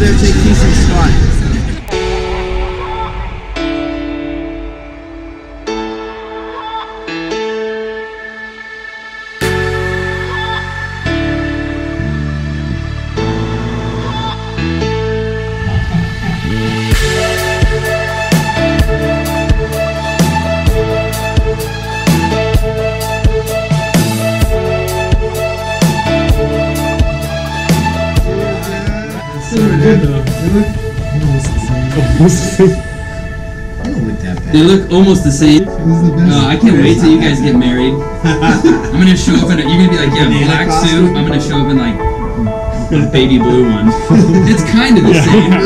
there, take Kisun's spot. They look almost the same. I can't wait till you guys get married. I'm gonna show up in you're gonna be like, yeah, black suit. I'm gonna show up in like a baby blue one. It's kind of the same.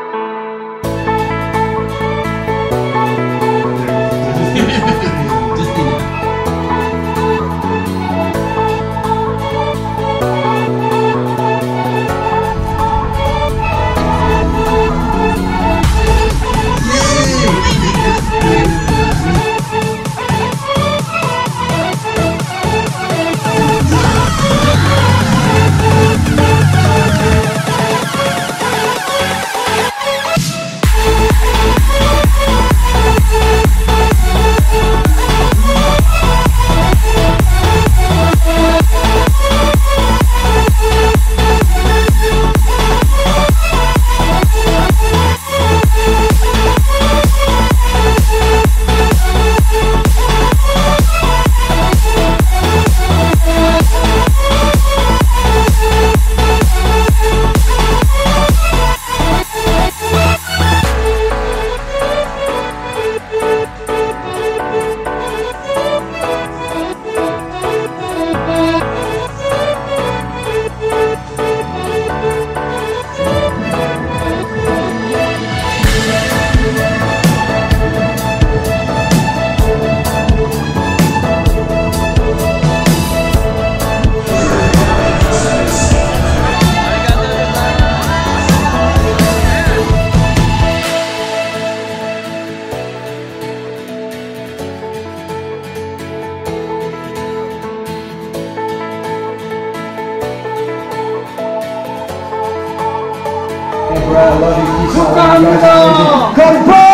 Brad, I love you. Come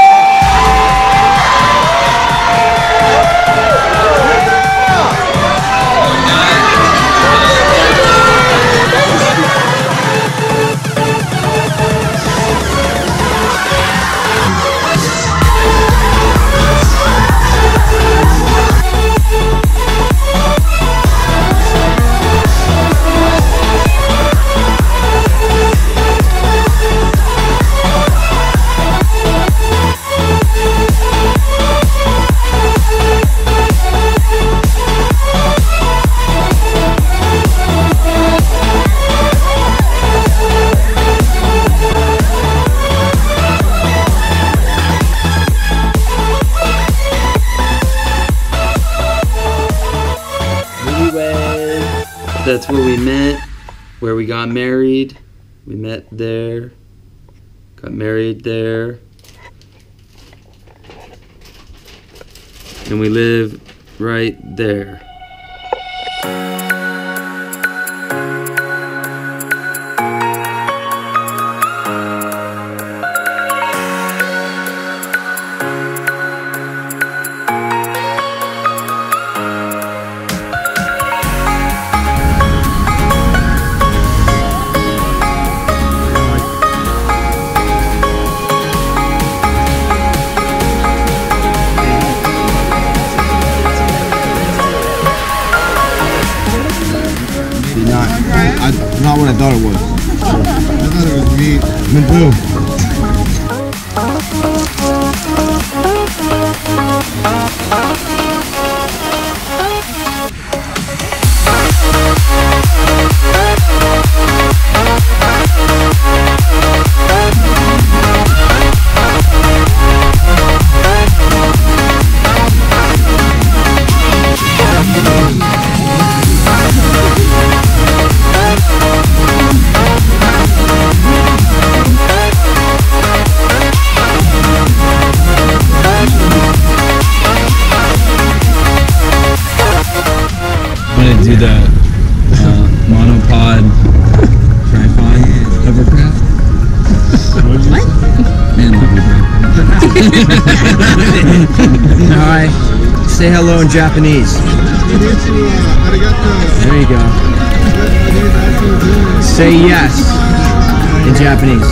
That's where we met, where we got married. We met there, got married there, and we live right there. Not what I thought it was. I thought it was meat and blue. Do the monopod tripod hovercraft. Say hello in Japanese. There you go. Say yes in Japanese.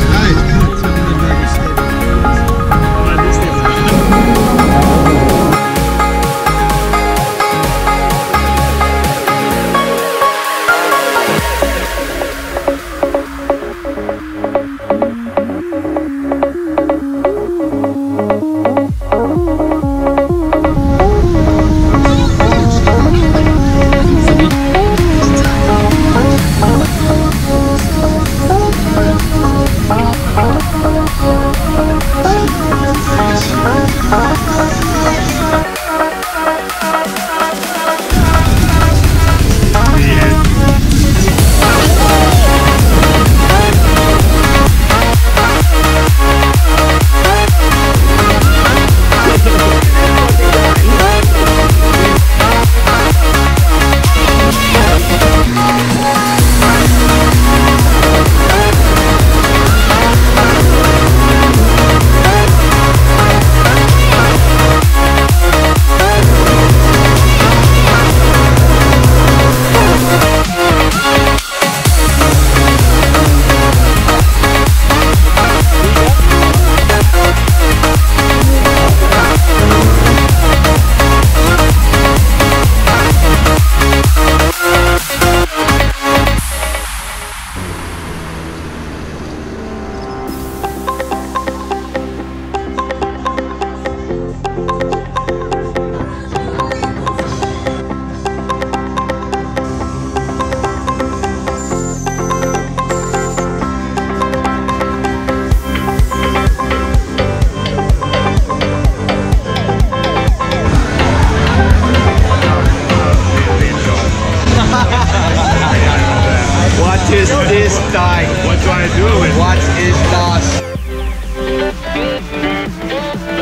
What do I do with? What is das?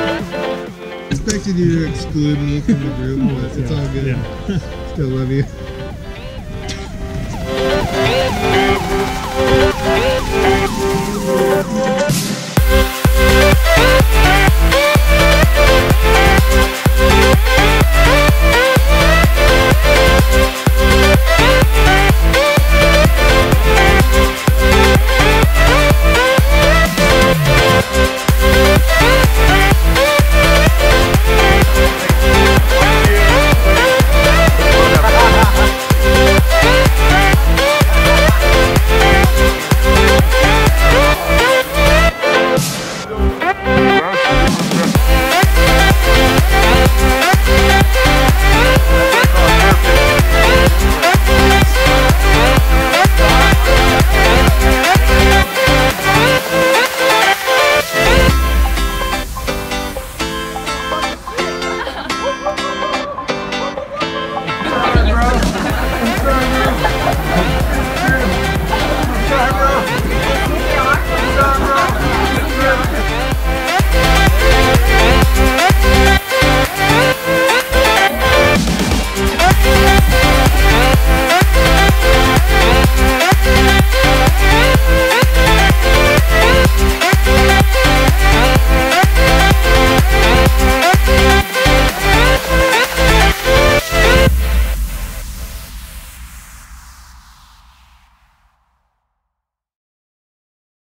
I expected you to exclude me from the group, but it's all good. Still love you.